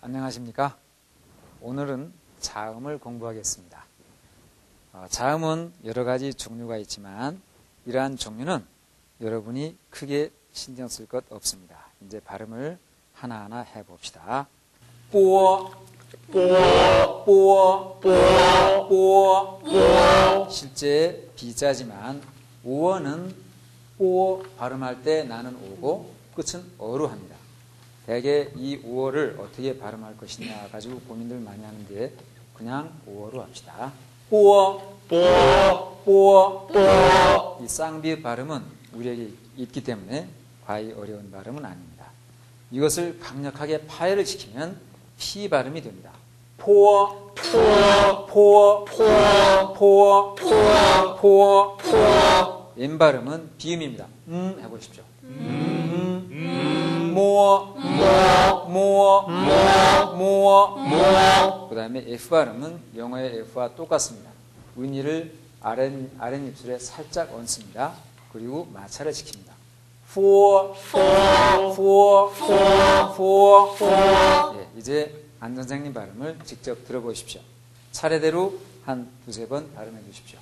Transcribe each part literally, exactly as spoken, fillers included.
안녕하십니까? 오늘은 자음을 공부하겠습니다. 어, 자음은 여러 가지 종류가 있지만 이러한 종류는 여러분이 크게 신경 쓸 것 없습니다. 이제 발음을 하나하나 해봅시다. 뽀, 뽀, 뽀, 뽀, 뽀. 실제 비자지만 오어는 뽀 발음할 때 나는 오고 끝은 어로 합니다. 대개 이 오어를 어떻게 발음할 것이냐 가지고 고민들 많이 하는데 그냥 오어로 합시다. 뽀, 뽀, 뽀, 뽀. 이 쌍비읍 발음은 우리에게 있기 때문에 과히 어려운 발음은 아닙니다. 이것을 강력하게 파열을 시키면 피 발음이 됩니다. 포, 포, 포, 포, 포, 포, 포. 왼 발음은 비음입니다. 음 해보십시오. 음, 음, 모, 모, 모, 모, 모. 그 다음에 F 발음은 영어의 F와 똑같습니다. 은희를 아랫, 아랫입술에 살짝 얹습니다. 그리고 마찰을 시킵니다. 포, 포, 포, 포, 포. 예, 이제 안 선생님 발음을 직접 들어보십시오. 차례대로 한 두세 번 발음해 주십시오.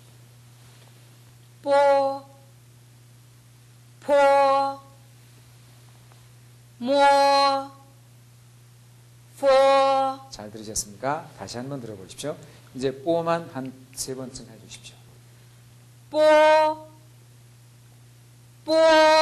뽀, 포, 모, 포. 잘 들으셨습니까? 다시 한번 들어보십시오. 이제 뽀만 한 세 번쯤 해주십시오. 뽀, 뽀,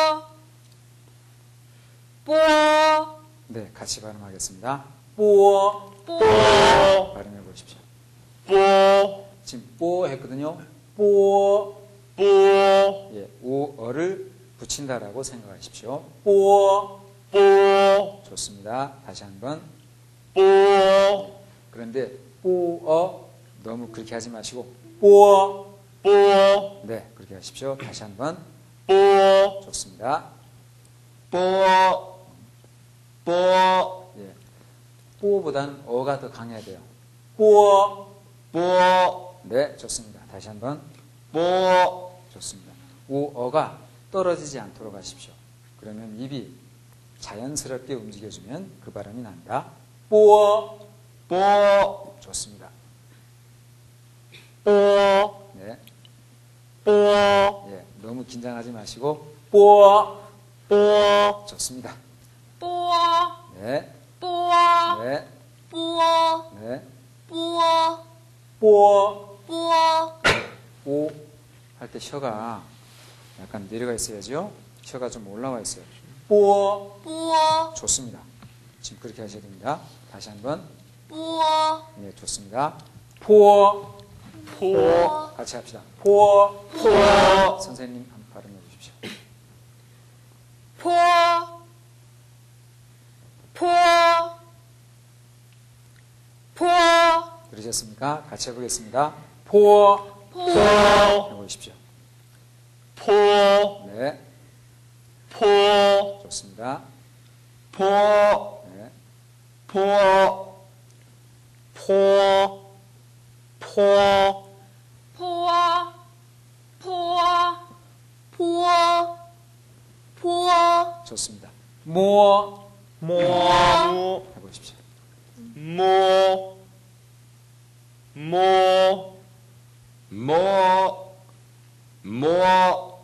뽀. 네, 같이 발음하겠습니다. 뽀, 뽀, 발음해 보십시오. 뽀, 지금 뽀 했거든요. 뽀, 뽀, 예, 오어를 붙인다라고 생각하십시오. 뽀, 뽀, 좋습니다. 다시 한번. 뽀, 그런데 뽀어 너무 그렇게 하지 마시고 뽀, 뽀, 네, 그렇게 하십시오. 다시 한번. 뽀, 좋습니다. 뽀, 뽀, 예, 뽀보다는 어가 더 강해야 돼요. 뽀, 뽀, 네, 좋습니다. 다시 한번. 뽀, 좋습니다. 오어가 떨어지지 않도록 하십시오. 그러면 입이 자연스럽게 움직여주면 그 발음이 납니다. 뽀, 뽀, 좋습니다. 뽀, 네, 뽀, 예, 너무 긴장하지 마시고 뽀, 뽀, 좋습니다. 뽀, 네, 뽀, 네, 뽀, 네, 뽀, 뽀, 뽀. 뽀 할 때 혀가 약간 내려가 있어야죠. 혀가 좀 올라와 있어요. 뽀, 뽀, 좋습니다. 지금 그렇게 하셔야 됩니다. 다시 한번. 뽀, 네, 좋습니다. 포, 포, 같이 합시다. 포, 포, 선생님 한번 발음해 주십시오. 포, 포, 포, 들으셨습니까? 같이 해보겠습니다. 포, 포, 해보십시오. 포, 네, 포, 좋습니다. 포, 네, 포, 포, 포, 포, 포, 포, 포. 좋습니다. 모, 모, 해보십시오. 모, 모, 모, 모,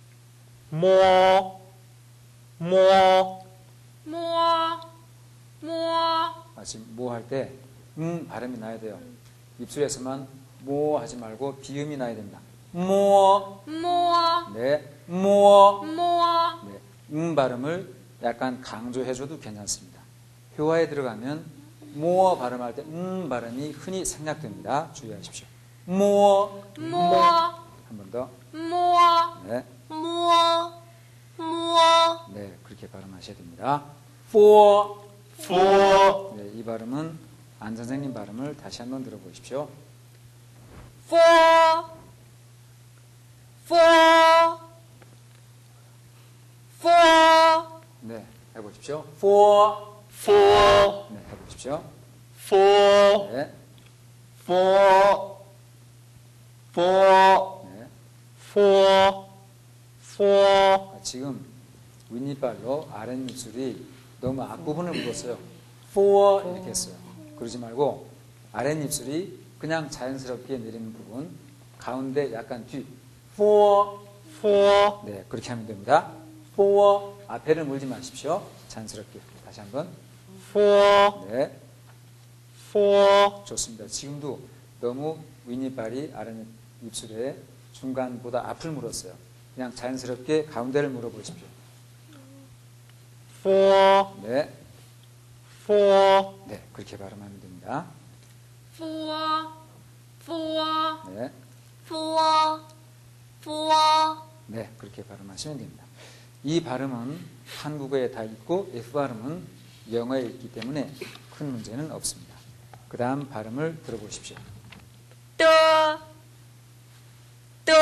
모, 모, 모아, 모아, 아, 지금 모 할 때, 음, 발음이 나야 돼요. 입술에서만 모 하지 말고 비음이 나야 됩니다. 모, 모아, 네, 모, 모아, 네, 음 발음을 약간 강조해줘도 괜찮습니다. 효화에 들어가면 모 발음할 때 음 발음이 흔히 생략됩니다. 주의하십시오. 모, 모아, 한 번 더. 모아, 네, 모아, 모아. 네, 그렇게 발음하셔야 됩니다. 포, 포, 네, 이 발음은 안 선생님 발음을 다시 한번 들어보십시오. 포, 포, 포. 네, 해보십시오. 포, 포, 네, 해보십시오. 포, 네, 포, 포, 네. 포, 포, 아, 지금 윗니빨로 아랫입술이 너무 앞부분을 묻었어요. for 이렇게 했어요. 그러지 말고 아랫입술이 그냥 자연스럽게 내리는 부분, 가운데 약간 뒤 for for, 네, 그렇게 하면 됩니다. for 앞에를 물지 마십시오. 자연스럽게. 다시 한번. for, 네, for, 좋습니다. 지금도 너무 윗니빨이 아랫입술에 중간보다 앞을 물었어요. 그냥 자연스럽게 가운데를 물어보십시오. for, 네, for, 네, 그렇게 발음하면 됩니다. for, for, 네, for, for. 네, 그렇게 발음하시면 됩니다. 이 발음은 한국어에 다 있고 F 발음은 영어에 있기 때문에 큰 문제는 없습니다. 그 다음 발음을 들어보십시오. 뜨, 뜨,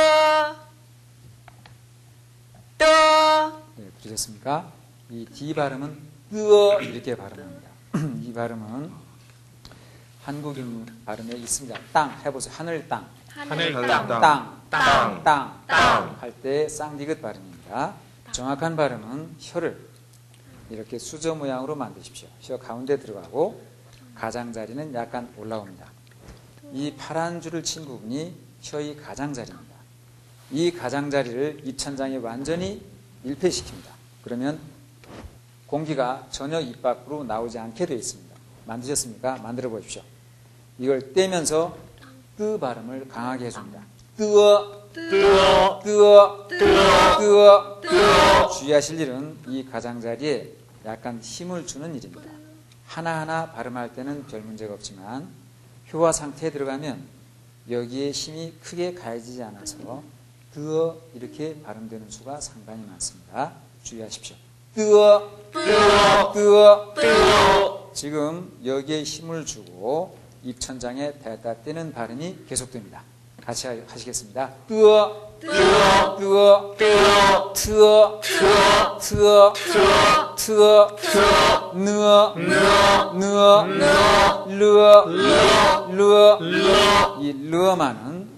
뜨. 네, 들으셨습니까? 이 D 발음은 뜨어 이렇게 발음합니다. 이 발음은 한국인 발음에 있습니다. 땅 해보세요. 하늘 땅, 하늘 땅, 땅, 땅, 땅, 땅, 땅. 할 때 쌍디귿 발음입니다. 정확한 발음은 혀를 이렇게 수저 모양으로 만드십시오. 혀 가운데 들어가고 가장자리는 약간 올라옵니다. 이 파란 줄을 친 부분이 혀의 가장자리입니다. 이 가장자리를 입천장에 완전히 밀폐시킵니다. 그러면 공기가 전혀 입 밖으로 나오지 않게 되어 있습니다. 만드셨습니까? 만들어 보십시오. 이걸 떼면서 뜨 발음을 강하게 해줍니다. 뜨어, 뜨어, 뜨어, 뜨어, 뜨어. 뜨어. 주의하실 일은 이 가장자리에 약간 힘을 주는 일입니다. 하나하나 발음할 때는 별 문제가 없지만 효화 상태에 들어가면 여기에 힘이 크게 가해지지 않아서 뜨어 이렇게 발음되는 수가 상당히 많습니다. 주의하십시오. 뜨어, 뜨어, 뜨어, 뜨어. 지금 여기에 힘을 주고 입천장에 대다 떼는 발음이 계속됩니다. 같이 하시겠습니다. 뜨어, 뜨어, 뜨어, 뜨어, 트어, 트어, 트어, 트어, 트어, 트어, 느어, 느어, 느어, 느어, 르어, 르어, 르어. 르어. 이 르어만은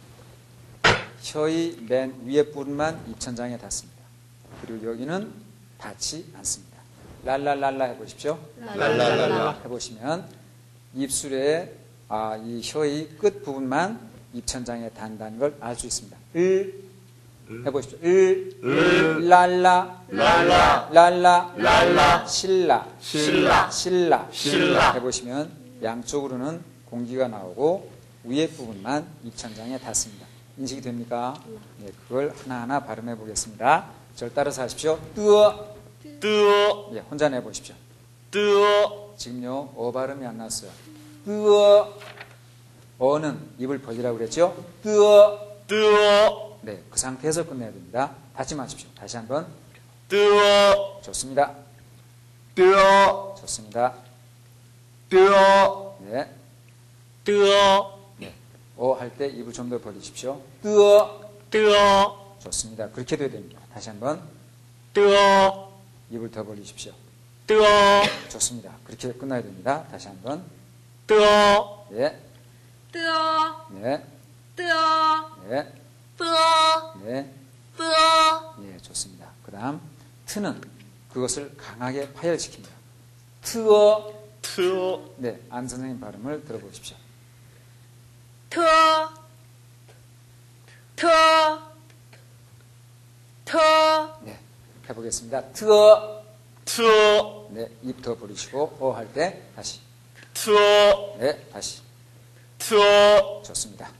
혀의 맨 위에 부분만 입천장에 닿습니다. 그리고 여기는 닿지 않습니다. 랄랄랄라 해보십시오. 랄랄랄라. 해보시면 입술에 아, 이 혀의 끝 부분만 입천장에 닿는다는 걸 알 수 있습니다. 을 해보십시오. 을, 을, 랄라, 랄라, 랄라, 랄라, 실라, 실라, 실라, 실라. 해보시면 양쪽으로는 공기가 나오고 위에 부분만 입천장에 닿습니다. 인식이 됩니까? 네, 그걸 하나하나 발음해 보겠습니다. 저를 따라서 하십시오. 뜨어, 뜨어, 예, 혼자 내보십시오. 뜨어, 지금요, 어 발음이 안 났어요. 뜨어, 어는 입을 벌리라고 그랬죠? 뜨어, 뜨어, 네, 그 상태에서 끝내야 됩니다. 닫지 마십시오. 다시 한번. 뜨어, 좋습니다. 뜨어, 좋습니다. 뜨어, 네, 뜨어, 네. 어 할 때 입을 좀 더 벌리십시오. 뜨어, 뜨어, 좋습니다. 그렇게 돼야 됩니다. 다시 한번. 뜨어, 입을 더 벌리십시오. 뜨어, 좋습니다. 그렇게 끝나야 됩니다. 다시 한번. 뜨어, 네, 뜨어, 네, 뜨어, 네, 뜨어, 네, 뜨어. 네, 좋습니다. 그 다음, 트는 그것을 강하게 파열시킵니다. 트어, 트어, 네, 안 선생님 발음을 들어보십시오. 트, 트, 트. 네, 해보겠습니다. 트어, 트어, 네, 입 더 벌리시고, 어 할 때 다시. 트어, 네, 다시. 트어, 좋습니다.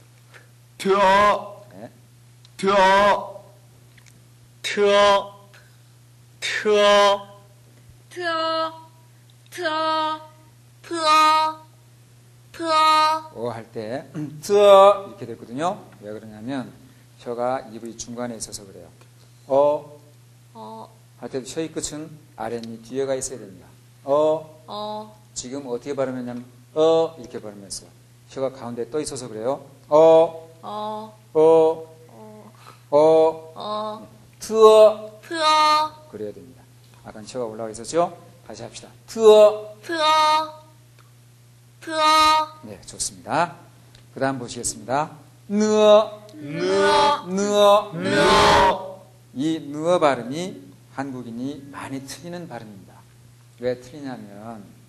트어, 네, 트어, 트어, 트어, 트어, 트어, 트어, 트어. 어 할 때, 트어, 이렇게 됐거든요. 왜 그러냐면, 혀가 입의 중간에 있어서 그래요. 어, 어, 할 때 혀의 끝은 아랫니 뒤에가 있어야 됩니다. 어, 어, 지금 어떻게 발음했냐면, 어, 이렇게 발음했어요. 혀가 가운데 떠 있어서 그래요. 어, 어, 어, 어, 어, 어, 트어, 트어, 그래야 됩니다. 아까 혀가 올라가 있었죠? 다시 합시다. 트어. 트어, 트어. 네, 좋습니다. 그 다음 보시겠습니다. 느어, 느어, 느어, 느어, 이 느어 발음이 한국인이 많이 틀리는 발음입니다. 왜 틀리냐면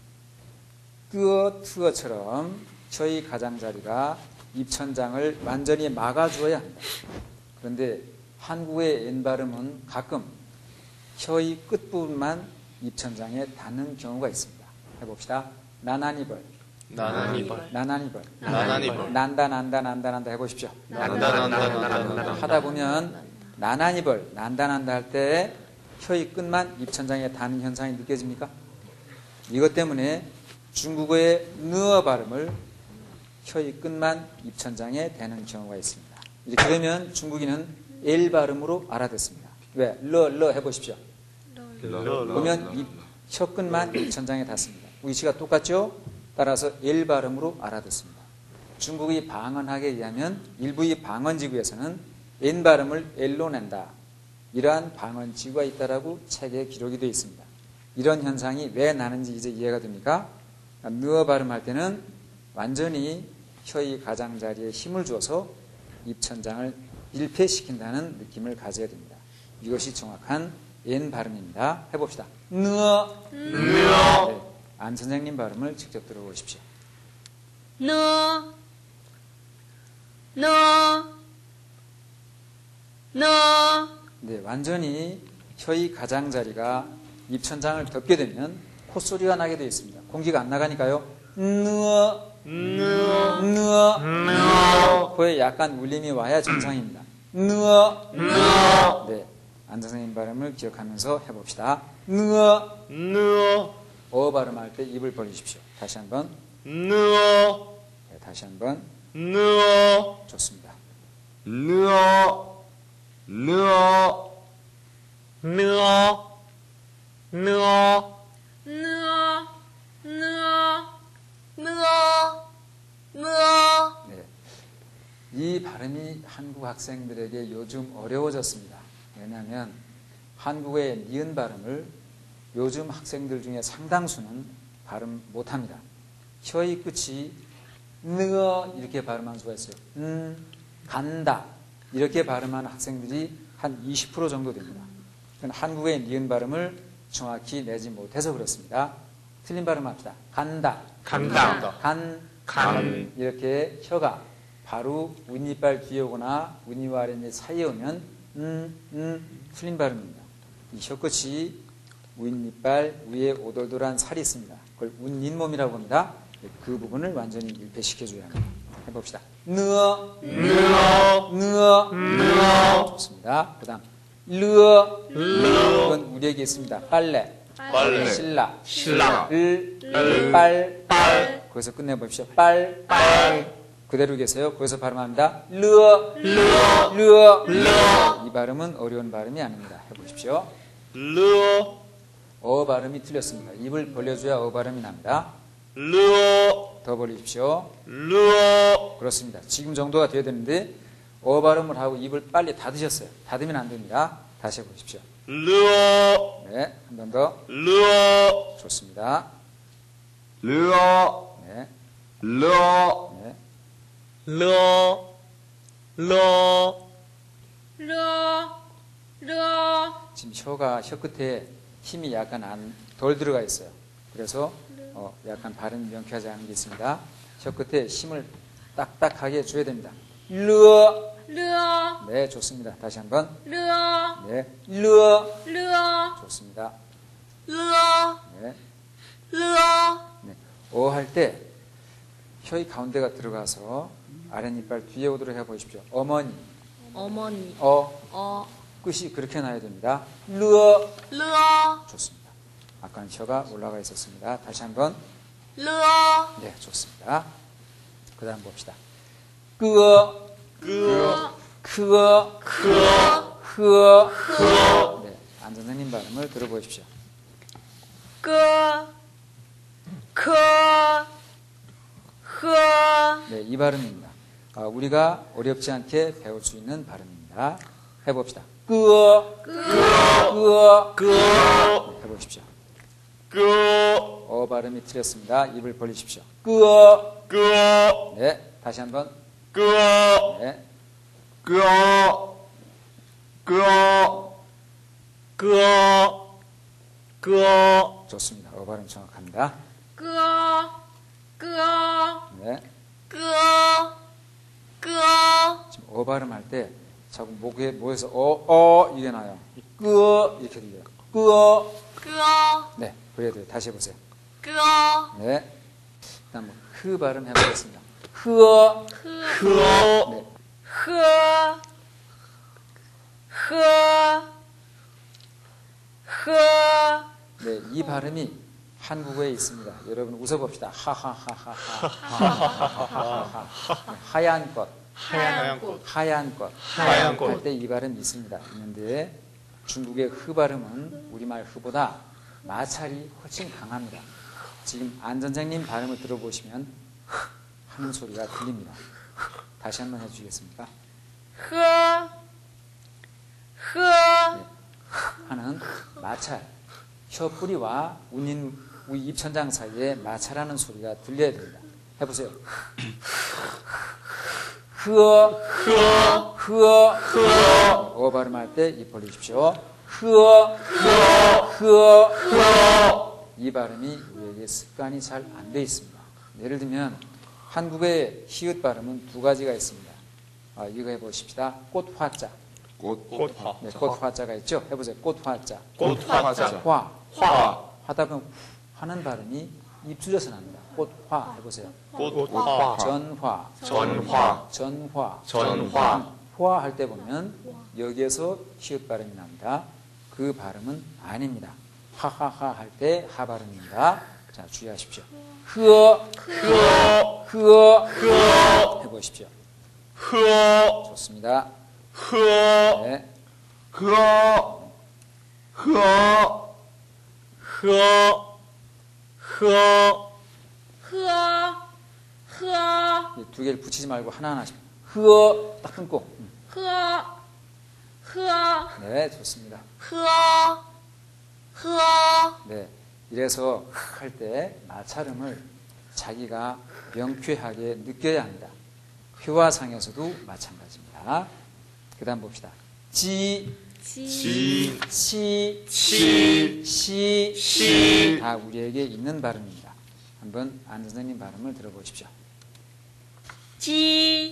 끄어, 트어처럼 혀의 가장자리가 입천장을 완전히 막아주어야 합니다. 그런데 한국의 N 발음은 가끔 혀의 끝부분만 입천장에 닿는 경우가 있습니다. 해봅시다. 나나니벌, 나나니벌. 나나니벌, 나나니벌. 난다, 난다, 난다, 난다 해보십시오. 난다, 난다, 난다, 난다. 하다 보면 나나니벌, 난다, 난다 할 때 혀의 끝만 입천장에 닿는 현상이 느껴집니까? 이것 때문에 중국어의 느어 발음을 혀의 끝만 입천장에 대는 경우가 있습니다. 이렇게 되면 중국인은 L 발음으로 알아듣습니다. 왜? 러, 러 해보십시오. 보면 입, 혀 끝만 입천장에 닿습니다. 위치가 똑같죠? 따라서 L 발음으로 알아듣습니다. 중국의 방언학에 의하면 일부의 방언지구에서는 N 발음을 L로 낸다. 이러한 방언지구가 있다라고 책에 기록이 되어 있습니다. 이런 현상이 왜 나는지 이제 이해가 됩니까? 느어 발음할 때는 완전히 혀의 가장자리에 힘을 주어서 입천장을 밀폐시킨다는 느낌을 가져야 됩니다. 이것이 정확한 N 발음입니다. 해봅시다. 느어, 느어. 네, 안 선생님 발음을 직접 들어보십시오. 너, 너, 너, 네, 완전히 혀의 가장자리가 입천장을 덮게 되면 콧소리가 나게 되어 있습니다. 공기가 안 나가니까요. 느어, 느어. 느어, 느어. 코에 약간 울림이 와야 정상입니다. 느어, 느어. 네, 안 선생님 발음을 기억하면서 해봅시다. 느어, 느어. 어 발음할 때 입을 벌리십시오. 다시 한번, 느어. 네, 다시 한번. 느어. 좋습니다. 느어. 느어. 느어. 느어. 느어, 느어, 느어, 느어. 네, 이 발음이 한국 학생들에게 요즘 어려워졌습니다. 왜냐하면 한국의 니은 발음을 요즘 학생들 중에 상당수는 발음 못합니다. 혀의 끝이 느어 이렇게 발음하는 수가 있어요. 음, 간다 이렇게 발음하는 학생들이 한 이십 퍼센트 정도 됩니다. 한국의 니은 발음을 정확히 내지 못해서 그렇습니다. 틀린 발음합시다. 간다, 간다. 간, 간. 이렇게 혀가 바로 윗니빨 뒤에 오거나 윗니와 아랫니 사이에 오면 음, 음, 틀린 발음입니다. 이 혀끝이 윗니빨 위에 오돌돌한 살이 있습니다. 그걸 윗잇몸이라고 합니다. 그 부분을 완전히 밀폐시켜줘야 합니다. 해봅시다. 느어, 느어. 느어, 느어. 좋습니다. 그 다음 르어, 르어. 이건 우리에게 있습니다. 빨래, 빨래. 신라, 신라. 을, 을. 빨, 빨. 거기서 끝내봅시오. 빨, 빨. 그대로 계세요. 거기서 발음합니다. 르어, 르어. 르어, 르어. 이 발음은 어려운 발음이 아닙니다. 해보십시오. 르어. 어 발음이 틀렸습니다. 입을 벌려줘야 어 발음이 납니다. 르어. 더 벌리십시오. 르어. 그렇습니다. 지금 정도가 돼야 되는데 어 발음을 하고 입을 빨리 닫으셨어요. 닫으면 안 됩니다. 다시 해보십시오. 르어. 네, 한 번 더. 르어. 좋습니다. 르어. 네, 르어. 네. 르어. 르어. 러, 러, 지금 혀가 혀 끝에 힘이 약간 안, 덜 들어가 있어요. 그래서 어, 약간 발음이 명쾌하지 않은 게 있습니다. 혀 끝에 힘을 딱딱하게 줘야 됩니다. 르어. 러, 네, 좋습니다. 다시 한번. 러, 네, 르어. 러, 좋습니다. 러, 네, 러, 네. 어 할 때 혀의 가운데가 들어가서 아랫니빨 뒤에 오도록 해보십시오. 어머니, 어머니, 어, 어, 끝이 그렇게 나야 됩니다. 르어. 러, 좋습니다. 아까는 혀가 올라가 있었습니다. 다시 한번. 러, 네, 좋습니다. 그 다음 봅시다. 끄어, 끄어. 크어, 크어. 흐어. 크어. 네, 안 선생님 발음을 들어보십시오. 끄, 커, 흐, 네, 이 발음입니다. 아, 우리가 어렵지 않게 배울 수 있는 발음입니다. 해봅시다. 끄어, 끄어, 끄어. 네, 해보십시오. 끄어. 어 발음이 틀렸습니다. 입을 벌리십시오. 끄어. 끄어. 네, 다시 한번. 끄어. 네, 끄어. 끄어. 끄어. 끄어. 좋습니다. 어 발음 정확합니다. 끄어, 네. 끄어, 끄어, 지금 어 발음할 때 자꾸 목에 목에서 어, 어 이게 나요. 끄어 이렇게 들려요. 끄어. 끄어, 네, 그래야 돼요. 다시 해보세요. 끄어, 네. 다음 뭐, 흐 발음 해보겠습니다. 흐어. 흐, 흐어, 네. 흐, 흐, 흐, 네, 이 발음이 한국어에 있습니다. 여러분 웃어봅시다. 하하하하하. 하얀 것, 하얀 꽃, 하얀 것, 하얀 꽃. 할 때 이 발음이 있습니다. 있는데 중국의 흐 발음은 우리말 흐보다 마찰이 훨씬 강합니다. 지금 안 선생님 발음을 들어보시면 흐 하는 소리가 들립니다. 다시 한번 해주시겠습니까? 흐, 흐, 하는 마찰, 혀 뿌리와 운인 위 입천장 사이에 마찰하는 소리가 들려야 됩니다. 해보세요. 흐어, 흐어, 흐어, 흐어. 어 발음할 때 입 벌리십시오. 흐어, 흐어, 흐어, 흐어. 이 발음이 우리에게 습관이 잘 안 돼 있습니다. 예를 들면 한국의 히읗 발음은 두 가지가 있습니다. 아, 이거 해보십시다. 꽃화자. 꽃, 꽃화. 네, 꽃화자가 있죠. 해보세요. 꽃화자. 꽃화자, 화. 화, 하다 보면 하는 발음이 입술에서 납니다. 꽃화 해보세요. 꽃화. 전화, 전화, 전화, 전화, 화 할 때 보면 여기에서 히읗 발음이 납니다. 그 발음은 아닙니다. 하하하 할 때 하 발음입니다. 자, 주의하십시오. 흐어, 흐어, 흐어, 흐어, 해보십시오. 흐어, 좋습니다. 흐어, 네. 흐어, 흐어, 흐어, 흐어, 흐어, 흐어, 이두 개를 붙이지 말고 하나하나씩. 흐어, 딱 끊고. 음. 흐어, 흐어, 네, 좋습니다. 흐어, 흐어, 네. 이래서 할 때 마찰음을 자기가 명쾌하게 느껴야 합니다. 회화상에서도 마찬가지입니다. 그 다음 봅시다. 지, 지, 지, 시, 시, 시, 시. 다 우리에게 있는 발음입니다. 한번 안 선생님 발음을 들어보십시오. 지,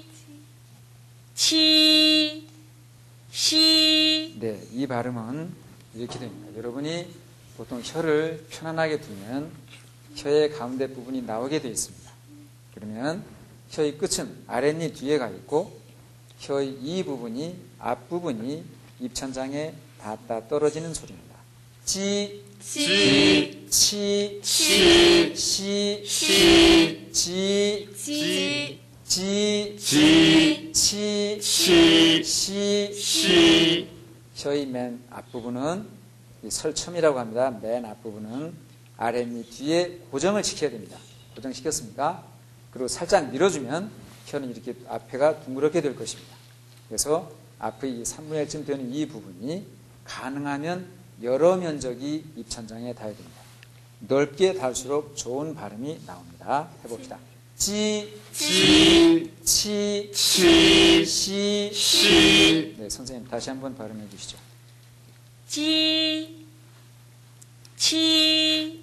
치, 시, 네, 이 발음은 이렇게 됩니다. 여러분이 보통 혀를 편안하게 두면 혀의 가운데 부분이 나오게 되어 있습니다. 그러면 혀의 끝은 아랫니 뒤에 가 있고 혀의 이 부분이 앞부분이 입천장에 닿았다 떨어지는 소리입니다. 지, 지, 치, 치, 시, 시, 지, 지, 지, 지, 치, 시, 시, 시, 혀의 맨 앞부분은 이 설첨이라고 합니다. 맨 앞부분은 아랫니 뒤에 고정을 시켜야 됩니다. 고정시켰습니까? 그리고 살짝 밀어주면 혀는 이렇게 앞에가 둥그렇게 될 것입니다. 그래서 앞의 삼분의 일쯤 되는 이 부분이 가능하면 여러 면적이 입천장에 닿아야 됩니다. 넓게 닿을수록 좋은 발음이 나옵니다. 해봅시다. 지, 지, 치, 치, 시, 시. 네, 선생님 다시 한번 발음해 주시죠. 지, 치,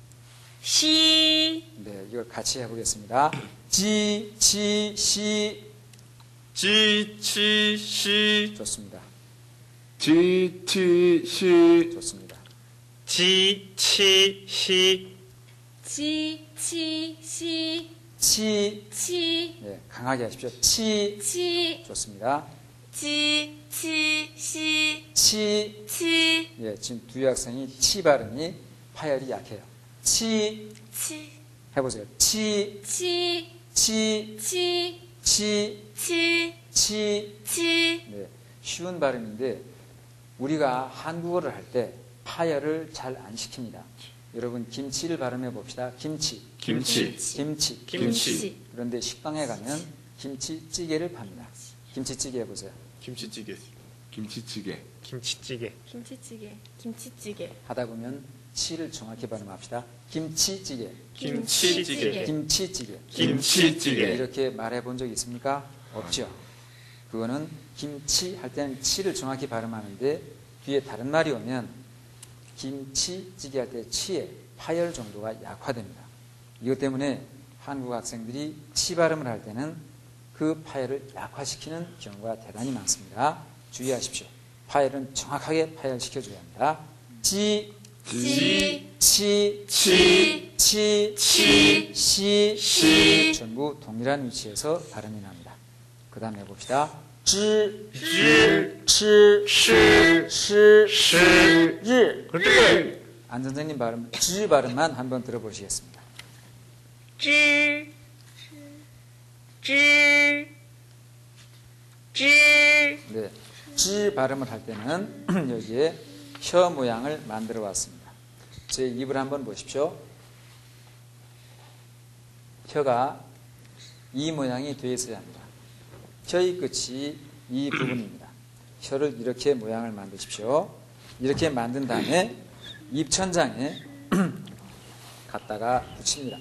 시, 네, 이걸 같이 해보겠습니다. 지, 치, 시. 지, 치, 시. 좋습니다. 지, 치, 시. 좋습니다. 지, 치, 시. 지, 치, 시, 치, 치, 네, 강하게 하십시오. 치, 치, 좋습니다. 지, 치, 시, 치, 치, 예, 지금 두 학생이 치 발음이 파열이 약해요. 치, 치, 해보세요. 치, 치, 치, 치, 치, 치, 치. 치, 네, 쉬운 발음인데 우리가 한국어를 할 때 파열을 잘 안 시킵니다. 여러분 김치를 발음해 봅시다. 김치, 김치, 김치. 김치. 그런데 식당에 가면 김치찌개를 팝니다. 김치찌개 해보세요. 김치찌개. 김치찌개, 김치찌개. 김치찌개, 김치찌개, 하다 보면 치를 정확히 발음합시다. 김치찌개, 김치찌개. 김치찌개. 김치찌개. 이렇게 말해 본 적 있습니까? 없죠. 그거는 김치 할 때는 치를 정확히 발음하는데 뒤에 다른 말이 오면 김치찌개 할 때 치의 파열 정도가 약화됩니다. 이것 때문에 한국 학생들이 치 발음을 할 때는 그 파열을 약화시키는 경우가 대단히 많습니다. 주의하십시오. 파열은 정확하게 파열시켜줘야 합니다. 지, 지, 치, 치, 치, 치, 시, 시. 전부 동일한 위치에서 발음이 납니다. 그 다음 해봅시다. 지, 지, 치, 시, 시, 시, 지. 리. 안 선생님 발음, 지 발음만 한번 들어보시겠습니다. 지, 지, 지. 네, 지 발음을 할 때는 여기에 혀 모양을 만들어 왔습니다. 제 입을 한번 보십시오. 혀가 이 모양이 되어 있어야 합니다. 혀의 끝이 이 부분입니다. 혀를 이렇게 모양을 만드십시오. 이렇게 만든 다음에 입천장에 갖다가 붙입니다.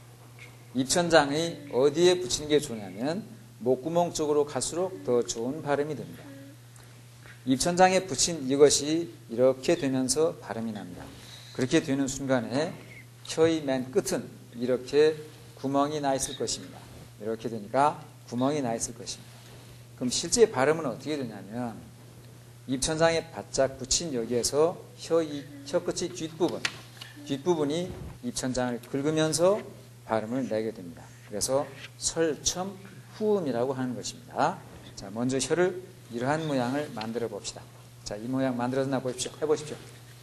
입천장이 어디에 붙이는 게 좋냐면 목구멍 쪽으로 갈수록 더 좋은 발음이 됩니다. 입천장에 붙인 이것이 이렇게 되면서 발음이 납니다. 그렇게 되는 순간에 혀의 맨 끝은 이렇게 구멍이 나 있을 것입니다. 이렇게 되니까 구멍이 나 있을 것입니다. 그럼 실제 발음은 어떻게 되냐면 입천장에 바짝 붙인 여기에서 혀, 혀 끝의 뒷부분, 뒷부분이 입천장을 긁으면서 발음을 내게 됩니다. 그래서 설첨 후음이라고 하는 것입니다. 자, 먼저 혀를 이러한 모양을 만들어 봅시다. 자, 이 모양 만들어졌나 보십시오. 해보십시오.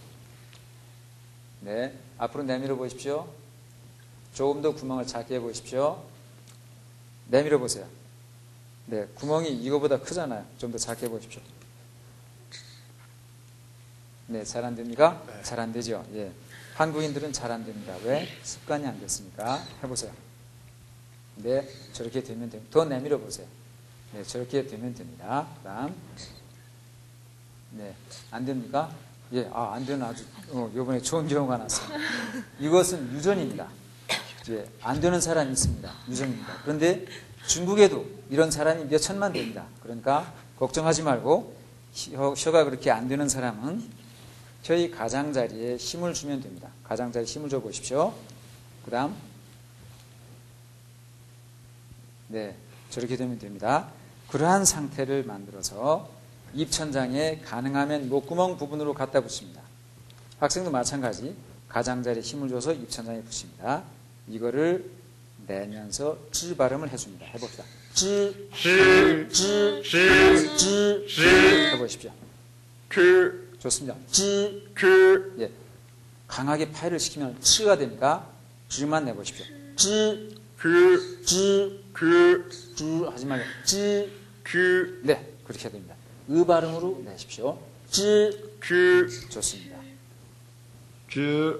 네, 앞으로 내밀어 보십시오. 조금 더 구멍을 작게 해보십시오. 내밀어 보세요. 네, 구멍이 이거보다 크잖아요. 좀 더 작게 해보십시오. 네, 잘 안 됩니까? 네. 잘 안 되죠. 예, 한국인들은 잘 안 됩니다. 왜? 습관이 안 됐으니까. 해보세요. 네, 저렇게 되면 됩니다. 더 내밀어 보세요. 네, 저렇게 되면 됩니다. 그 다음. 네, 안 됩니까? 예, 아, 안 되는 아주, 어, 요번에 좋은 경우가 났어요. 이것은 유전입니다. 예, 안 되는 사람이 있습니다. 유전입니다. 그런데 중국에도 이런 사람이 몇 천만 됩니다. 그러니까 걱정하지 말고 혀, 혀가 그렇게 안 되는 사람은 혀의 가장자리에 힘을 주면 됩니다. 가장자리에 힘을 줘 보십시오. 그 다음. 네, 저렇게 되면 됩니다. 그러한 상태를 만들어서 입천장에 가능하면 목구멍 부분으로 갖다 붙입니다. 학생도 마찬가지 가장자리에 힘을 줘서 입천장에 붙입니다. 이거를 내면서 지 발음을 해줍니다. 해봅시다. 지, 지, 지, 지, 지, 지. 해보십시오. 그, 좋습니다. 지, 그, 예, 강하게 파열을 시키면 치가 되니까 지만 내보십시오. 지, 그, 지, 그, 지 하지 말고 지, 그, 네, 그렇게 해야 됩니다. 의 발음으로 내십시오. 지, 그, 좋습니다. 그,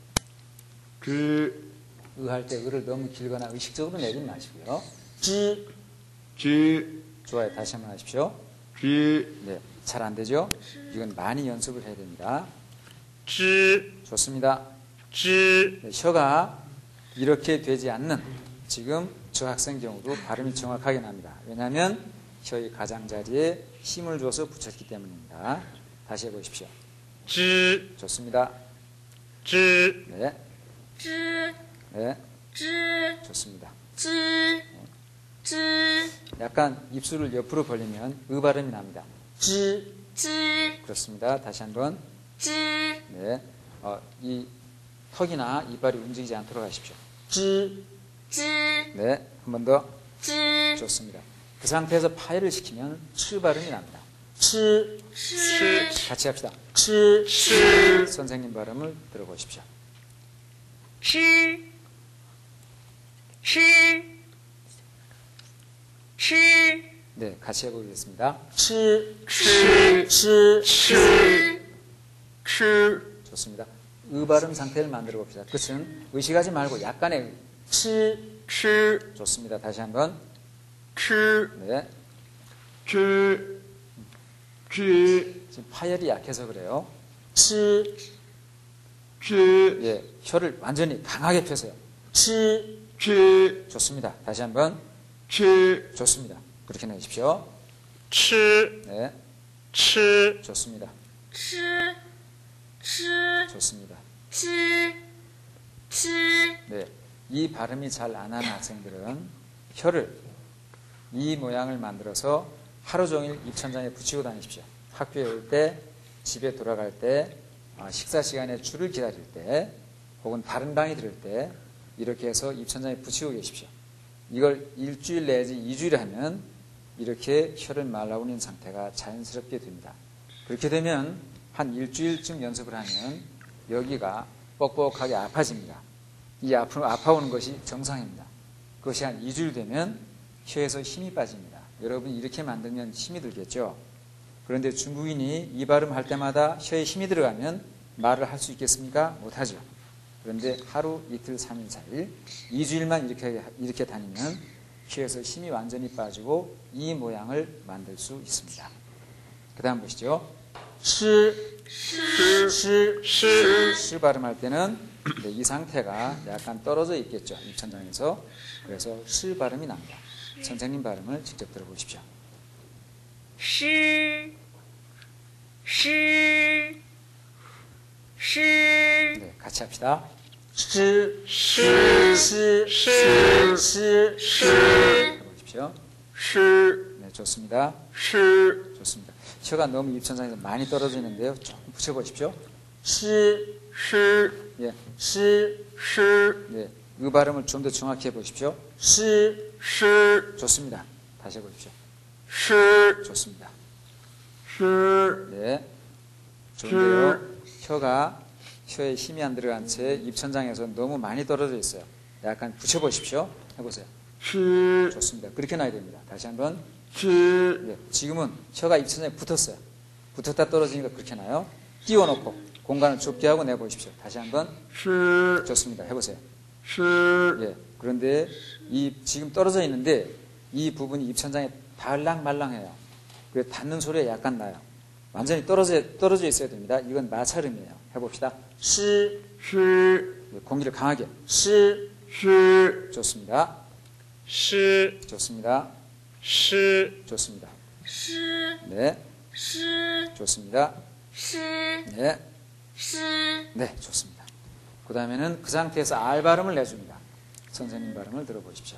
그, 의할 때 의를 너무 길거나 의식적으로 내지 마시고요. 지, 지, 좋아요. 다시 한번 하십시오. 기, 네, 잘 안 되죠? 이건 많이 연습을 해야 됩니다. 지, 좋습니다. 지, 네, 혀가 이렇게 되지 않는 지금 저 학생 경우도 발음이 정확하게 납니다. 왜냐하면 혀의 가장자리에 힘을 줘서 붙였기 때문입니다. 다시 해보십시오. 지, 좋습니다. 지, 네, 지, 네, 지, 좋습니다. 지, 지, 약간 입술을 옆으로 벌리면 의 발음이 납니다. 지, 지, 그렇습니다. 다시 한번. 지, 네, 어, 이 턱이나 이빨이 움직이지 않도록 하십시오. 지, 지, 네, 한 번 더. 지, 좋습니다. 그 상태에서 파열을 시키면 치 발음이 납니다. 치, 치, 같이 합시다. 치, 치, 선생님 발음을 들어보십시오. 치, 치, 치, 네, 같이 해보겠습니다. 치, 치, 치, 치, 그, 좋습니다. 의 발음 상태를 만들어 봅시다. 끝은 의식하지 말고 약간의 치, 그, 좋습니다. 다시 한번. 그, 네, 그, 그, 지금 파열이 약해서 그래요. 치, 그, 예, 혀를 완전히 강하게 펴세요. 치, 그, 좋습니다. 다시 한번. 그, 좋습니다. 그렇게 내십시오. 치, 네, 치, 좋습니다. 치, 치, 좋습니다. 치, 치, 네, 이 발음이 잘 안 하는 학생들은 혀를 이 모양을 만들어서 하루 종일 입천장에 붙이고 다니십시오. 학교에 올 때, 집에 돌아갈 때, 식사 시간에 줄을 기다릴 때, 혹은 다른 방에 들을 때 이렇게 해서 입천장에 붙이고 계십시오. 이걸 일주일 내지 이주일 하면 이렇게 혀를 말라고 있는 상태가 자연스럽게 됩니다. 그렇게 되면 한 일주일쯤 연습을 하면 여기가 뻑뻑하게 아파집니다. 이 아프, 아파오는 것이 정상입니다. 그것이 한 이주일 되면 혀에서 힘이 빠집니다. 여러분 이렇게 만들면 힘이 들겠죠? 그런데 중국인이 이 발음 할 때마다 혀에 힘이 들어가면 말을 할 수 있겠습니까? 못하죠. 그런데 하루, 이틀, 삼일, 사일, 이주일만 이렇게, 이렇게 다니면 혀에서 힘이 완전히 빠지고 이 모양을 만들 수 있습니다. 그 다음 보시죠. 시, 시, 시, 시, 시 발음할 때는 이 상태가 약간 떨어져 있겠죠. 입천장에서. 그래서 시 발음이 납니다. 선생님 발음을 직접 들어보십시오. 시, 시, 시. 네, 같이 합시다. 시, 시, 시, 시, 시, 시. 해보십시오. 시, 네, 좋습니다. 시, 좋습니다. 혀가 너무 입천장에서 많이 떨어지는데요. 조금 붙여보십시오. 시, 시, 예, 시, 시, 예, 이 발음을 좀 더 정확히 해보십시오. 시, 시, 좋습니다. 다시 해보십시오. 시, 좋습니다. 시, 네, 좋은데요. 혀가 혀에 힘이 안 들어간 채 입천장에서 너무 많이 떨어져 있어요. 약간 붙여보십시오. 해보세요. 시, 좋습니다. 그렇게 놔야 됩니다. 다시 한번. 시, 네, 지금은 혀가 입천장에 붙었어요. 붙었다 떨어지니까 그렇게 나요. 띄워놓고 공간을 좁게 하고 내보십시오. 다시 한번. 시, 좋습니다. 해보세요. 시, 예, 그런데 이 지금 떨어져 있는데 이 부분이 입천장에 달랑말랑해요. 그래 닿는 소리가 약간 나요. 완전히 떨어져 떨어져 있어야 됩니다. 이건 마찰음이에요. 해봅시다. 시, 시, 예, 공기를 강하게. 시, 시, 좋습니다. 시, 좋습니다. 시, 좋습니다. 시, 네, 시, 좋습니다. 시, 네, 시. 네, 좋습니다. 그 다음에는 그 상태에서 알 발음을 내줍니다. 선생님 발음을 들어보십시오.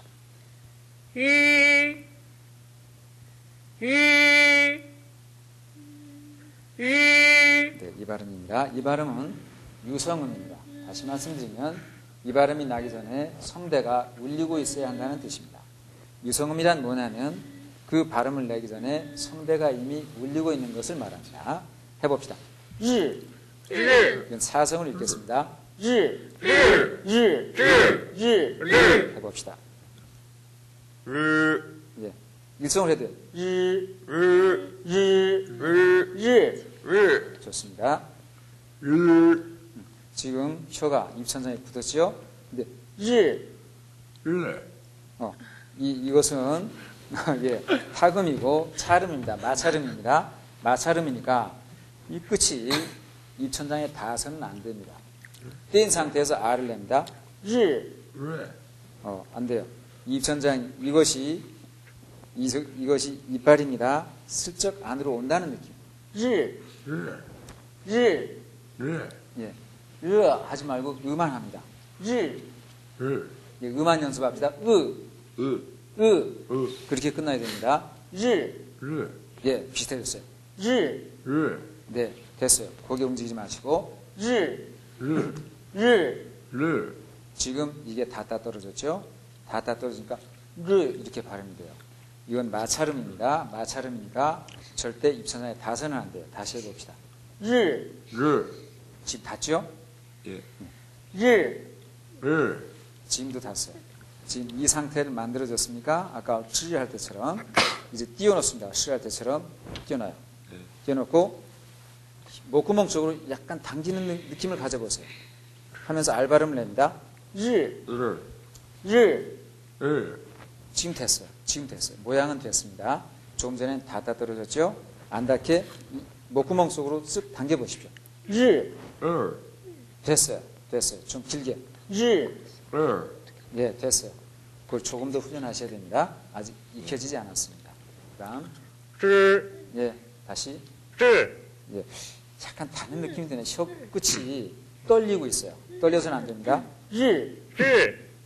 이, 이, 이. 네, 이 발음입니다. 이 발음은 유성음입니다. 다시 말씀드리면 이 발음이 나기 전에 성대가 울리고 있어야 한다는 뜻입니다. 유성음이란 뭐냐면 그 발음을 내기 전에 성대가 이미 울리고 있는 것을 말합니다. 해봅시다. 이, 이건 사성을 읽겠습니다. 이, 이, 이, 이, 해봅시다. 르, 예, 일성을 해도 돼요. 이, 르, 이, 르, 이. 르, 좋습니다. 르, 지금 혀가 입천장에 붙었죠? 근데 이, 르, 어, 이, 이것은 예, 타음이고 차음입니다. 마찰음입니다. 마찰음이니까 이 끝이 입천장에 닿아서는 안 됩니다. 뗀 상태에서 R을 냅니다. 이, 르, 어, 안 돼요. 입천장 이것이 이, 이것이 이빨입니다. 슬쩍 안으로 온다는 느낌. 이, 르, 이, 르, 예, 으 하지 말고 으만 합니다. 이, 르, 예, 음만 연습합시다. 으, 으, 으, 으, 그렇게 끝나야 됩니다. 이, 르, 예, 비슷해졌어요. 이, 르, 네, 됐어요. 고개 움직이지 마시고. 이, 르, 이, 르, 지금 이게 닿다 떨어졌죠? 닿다 떨어지니까 르 이렇게 발음이 돼요. 이건 마찰음입니다. 마찰음이니까 절대 입천장에 닿아서는 안 돼요. 다시 해봅시다. 이, 르, 지금 닿죠? 예, 이, 르, 지금도 닿았어요. 지금 이 상태를 만들어졌습니까? 아까 시 할 때처럼 이제 띄워놓습니다. 시 할 때처럼 띄워놔요. 네. 띄워놓고 목구멍 쪽으로 약간 당기는 느- 느낌을 가져보세요. 하면서 알 발음을 냅니다. 이, 르, 이, 르, 지금 됐어요. 지금 됐어요. 모양은 됐습니다. 조금 전엔 닿다 떨어졌죠? 안 닿게 이 목구멍 속으로 쓱 당겨보십시오. 이, 르, 됐어요. 됐어요. 좀 길게. 이, 르, 예, 됐어요. 그걸 조금 더 훈련하셔야 됩니다. 아직 익혀지지 않았습니다. 그 다음, 르, 예, 다시, 르, 예, 약간 닿는 느낌이 드네. 혀 끝이 떨리고 있어요. 떨려서는 안 됩니다. 이, 르, 이,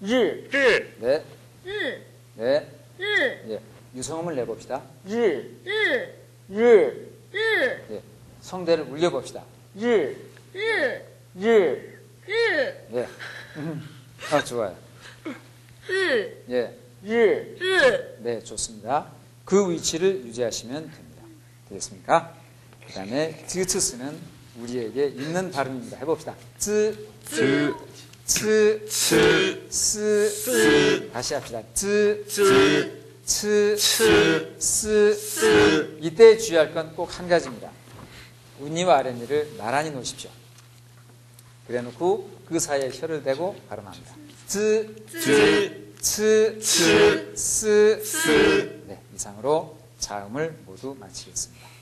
日 질, 네, 日 네. 日 예, 유성음을 내봅시다. 日日日, 日 예, 성대를 울려봅시다. 日日日, 日 예, 아, 좋아요. 日 예, 日日 네, 좋습니다. 그 위치를 유지하시면 됩니다. 되겠습니까? 그 다음에 즈츠스는 우리에게 있는 발음입니다. 해봅시다. 즈, 즈, 츠, 츠, 스, 스. 다시 합시다. 즈, 즈, 츠, 츠, 스, 스. 이때 주의할 건 꼭 한 가지입니다. 윗니와 아랫니를 나란히 놓으십시오. 그래 놓고 그 사이에 혀를 대고 발음합니다. 즈, 즈, 츠, 츠, 스, 스. 네, 이상으로 자음을 모두 마치겠습니다.